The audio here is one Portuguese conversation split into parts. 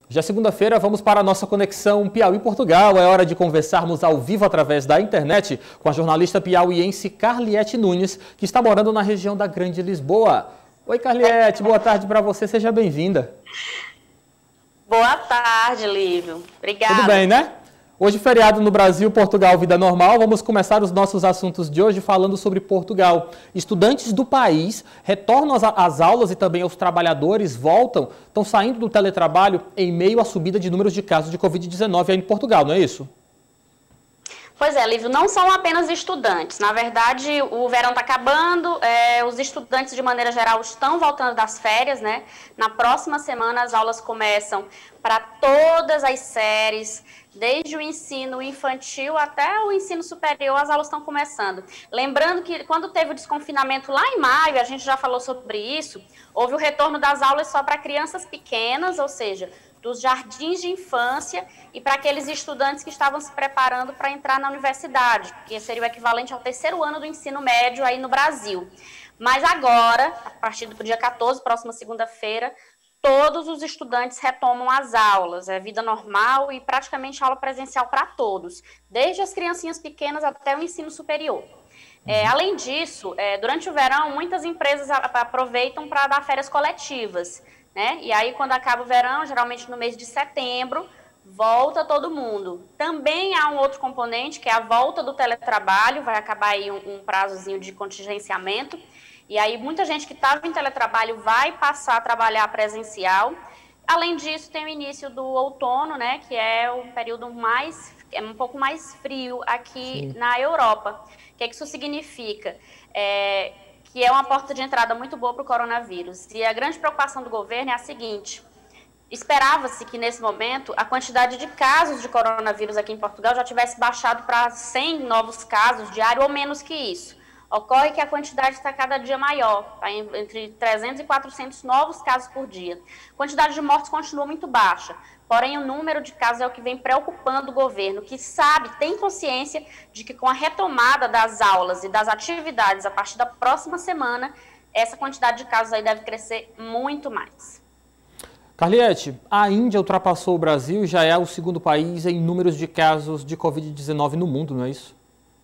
Já segunda-feira vamos para a nossa conexão Piauí-Portugal. É hora de conversarmos ao vivo através da internet com a jornalista piauiense Carliete Nunes, que está morando na região da Grande Lisboa. Oi, Carliete, boa tarde para você, seja bem-vinda. Boa tarde, Lívio. Obrigada. Tudo bem, né? Hoje, feriado no Brasil, Portugal, vida normal. Vamos começar os nossos assuntos de hoje falando sobre Portugal. Estudantes do país retornam às aulas e também os trabalhadores estão saindo do teletrabalho em meio à subida de números de casos de Covid-19 aí em Portugal, não é isso? Pois é, Lívio, não são apenas estudantes. Na verdade, o verão está acabando, os estudantes, de maneira geral, estão voltando das férias, né? Na próxima semana, as aulas começam para todas as séries, desde o ensino infantil até o ensino superior, as aulas estão começando. Lembrando que quando teve o desconfinamento lá em maio, a gente já falou sobre isso, houve o retorno das aulas só para crianças pequenas, ou seja, dos jardins de infância e para aqueles estudantes que estavam se preparando para entrar na universidade, que seria o equivalente ao terceiro ano do ensino médio aí no Brasil. Mas agora, a partir do dia 14, próxima segunda-feira, todos os estudantes retomam as aulas, é vida normal e praticamente aula presencial para todos, desde as criancinhas pequenas até o ensino superior. Além disso, durante o verão, muitas empresas aproveitam para dar férias coletivas, né? E aí, quando acaba o verão, geralmente no mês de setembro, volta todo mundo. Também há um outro componente, que é a volta do teletrabalho, vai acabar aí um prazozinho de contingenciamento, e aí muita gente que estava em teletrabalho vai passar a trabalhar presencial. Além disso, tem o início do outono, né, que é o período um pouco mais frio aqui na Europa. O que é que isso significa? Que é uma porta de entrada muito boa para o coronavírus. E a grande preocupação do governo é a seguinte: esperava-se que nesse momento a quantidade de casos de coronavírus aqui em Portugal já tivesse baixado para 100 novos casos diários ou menos que isso. Ocorre que a quantidade está cada dia maior, está entre 300 e 400 novos casos por dia. A quantidade de mortes continua muito baixa, porém o número de casos é o que vem preocupando o governo, que tem consciência de que com a retomada das aulas e das atividades a partir da próxima semana, essa quantidade de casos aí deve crescer muito mais. Carliete, a Índia ultrapassou o Brasil e já é o segundo país em números de casos de Covid-19 no mundo, não é isso?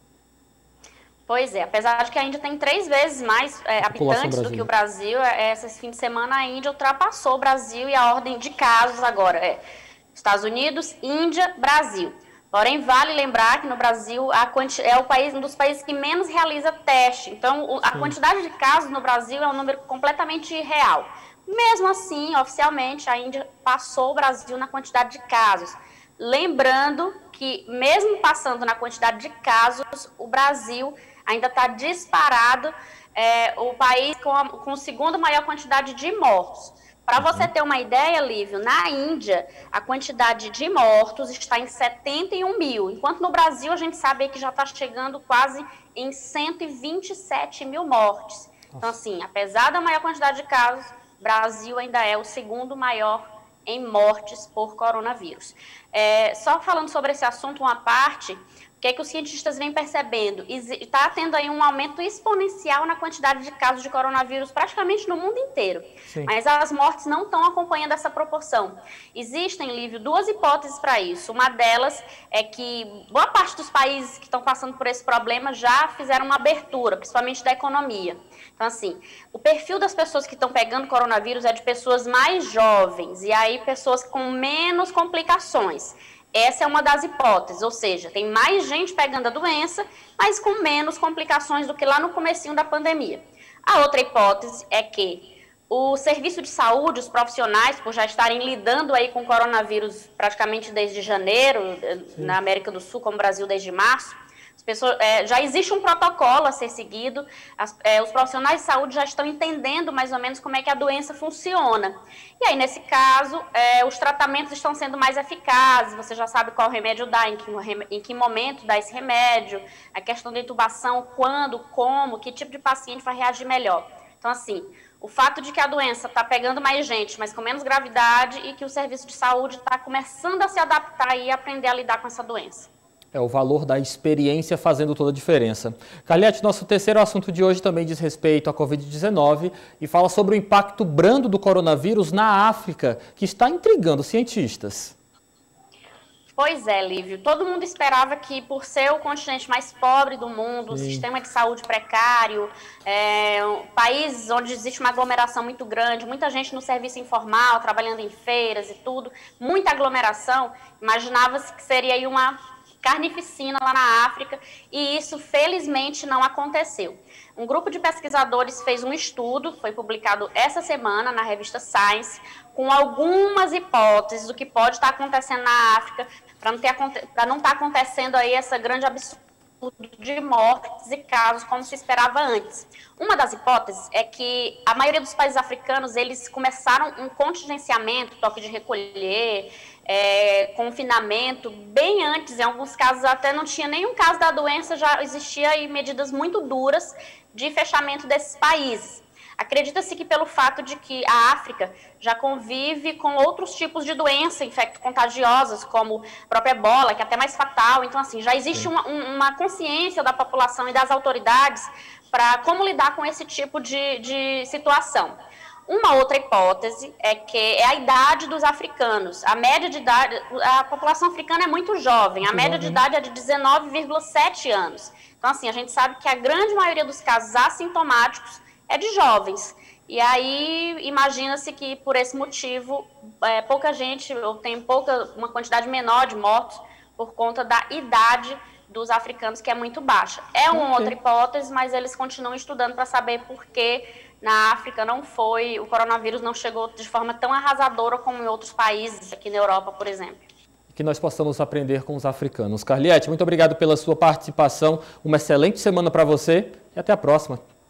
Pois é, apesar de que a Índia tem 3 vezes mais habitantes do que o Brasil, esse fim de semana a Índia ultrapassou o Brasil e a ordem de casos agora Estados Unidos, Índia, Brasil. Porém, vale lembrar que no Brasil um dos países que menos realiza teste. Então, a quantidade de casos no Brasil é um número completamente irreal. Mesmo assim, oficialmente, a Índia passou o Brasil na quantidade de casos. Lembrando que, mesmo passando na quantidade de casos, o Brasil ainda está disparado, o país com a segunda maior quantidade de mortos. Para você ter uma ideia, Lívio, na Índia, a quantidade de mortos está em 71 mil, enquanto no Brasil a gente sabe que já está chegando quase em 127 mil mortes. Então, assim, apesar da maior quantidade de casos, o Brasil ainda é o segundo maior em mortes por coronavírus. Só falando sobre esse assunto, uma parte, o que é que os cientistas vêm percebendo? Está tendo aí um aumento exponencial na quantidade de casos de coronavírus praticamente no mundo inteiro. Sim. Mas as mortes não estão acompanhando essa proporção. Existem, Lívio, 2 hipóteses para isso. Uma delas é que boa parte dos países que estão passando por esse problema já fizeram uma abertura, principalmente da economia. Então, assim, o perfil das pessoas que estão pegando coronavírus é de pessoas mais jovens, e aí pessoas com menos complicações. Essa é uma das hipóteses, ou seja, tem mais gente pegando a doença, mas com menos complicações do que lá no comecinho da pandemia. A outra hipótese é que o serviço de saúde, os profissionais, por já estarem lidando aí com o coronavírus praticamente desde janeiro, na América do Sul, como o Brasil desde março, já existe um protocolo a ser seguido, os profissionais de saúde já estão entendendo mais ou menos como é que a doença funciona. E aí, nesse caso, os tratamentos estão sendo mais eficazes, você já sabe qual remédio dá, em que momento dá esse remédio, a questão da intubação, quando, como, que tipo de paciente vai reagir melhor. Então, assim, o fato de que a doença está pegando mais gente, mas com menos gravidade, e que o serviço de saúde está começando a se adaptar e aprender a lidar com essa doença. É o valor da experiência fazendo toda a diferença. Carliete, nosso terceiro assunto de hoje também diz respeito à Covid-19 e fala sobre o impacto brando do coronavírus na África, que está intrigando cientistas. Pois é, Lívio. Todo mundo esperava que, por ser o continente mais pobre do mundo, o sistema de saúde precário, países onde existe uma aglomeração muito grande, muita gente no serviço informal, trabalhando em feiras e tudo, muita aglomeração, imaginava-se que seria aí uma carnificina lá na África, e isso felizmente não aconteceu. Um grupo de pesquisadores fez um estudo, foi publicado essa semana na revista Science, com algumas hipóteses do que pode estar acontecendo na África, para não estar acontecendo aí essa grande absurdo de mortes e casos como se esperava antes. Uma das hipóteses é que a maioria dos países africanos, eles começaram um contingenciamento, toque de recolher, confinamento, bem antes, em alguns casos até não tinha nenhum caso da doença, já existia aí medidas muito duras de fechamento desses países. Acredita-se que pelo fato de que a África já convive com outros tipos de doença infecto-contagiosas, como a própria ebola, que é até mais fatal. Então, assim, já existe uma consciência da população e das autoridades para como lidar com esse tipo de situação. Uma outra hipótese é que é a idade dos africanos. A média de idade, a população africana é muito jovem, a média de idade é de 19,7 anos. Então, assim, a gente sabe que a grande maioria dos casos assintomáticos é de jovens. E aí, imagina-se que por esse motivo, pouca gente, ou tem uma quantidade menor de mortos por conta da idade dos africanos, que é muito baixa. É uma outra hipótese, mas eles continuam estudando para saber por que na África o coronavírus não chegou de forma tão arrasadora como em outros países, aqui na Europa, por exemplo. Que nós possamos aprender com os africanos. Carliete, muito obrigado pela sua participação, uma excelente semana para você e até a próxima.